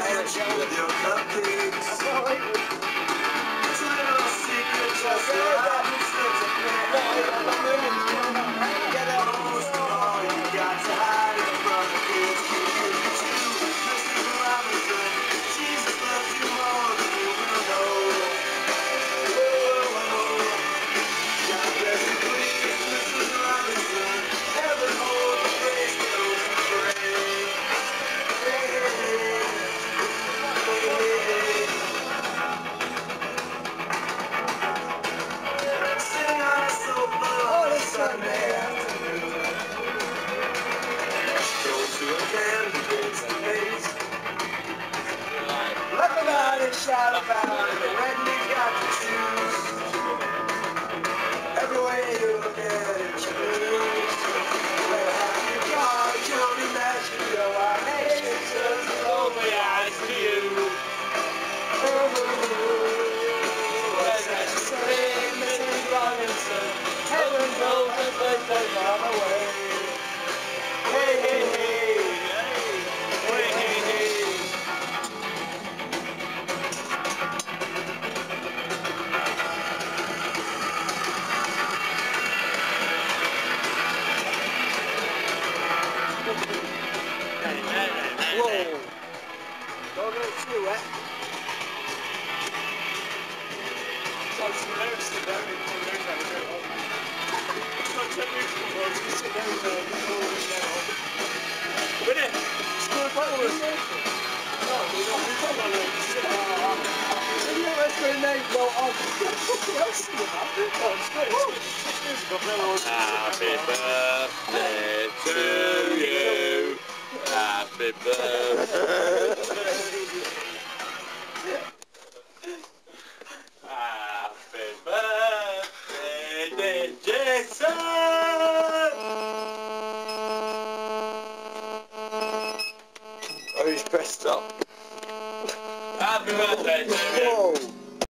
catch you with your cupcakes. It's a little secret just so happens to most of all, you got to hide it from the kids. Mrs. Robinson, Jesus loves you more than you will know. God bless you, please, Mrs. Robinson. Heaven hold the grace for those who pray. Hey, hey, hey. Sitting on a sofa on a Sunday afternoon. Go to a candy place and face. Laugh about it, shout about it, and when you got to choose. Every way you look at it, you lose. Well, have your car, Johnny Magic, your eyes, just roll my eyes to you. What's that you say, Mrs. Robinson? Heaven knows that place they run away. Hey, hey, hey, hey, hey, hey. Whoa. Don't get too wet. Wini, score followers. No, we don't come on it. Let's go name. Well, I'll fucking else in the map. Oh, it's good. Happy birthday to you. Happy birthday. Happy birthday, dear Jason. Oh, he's pressed up. Happy birthday to you. Whoa.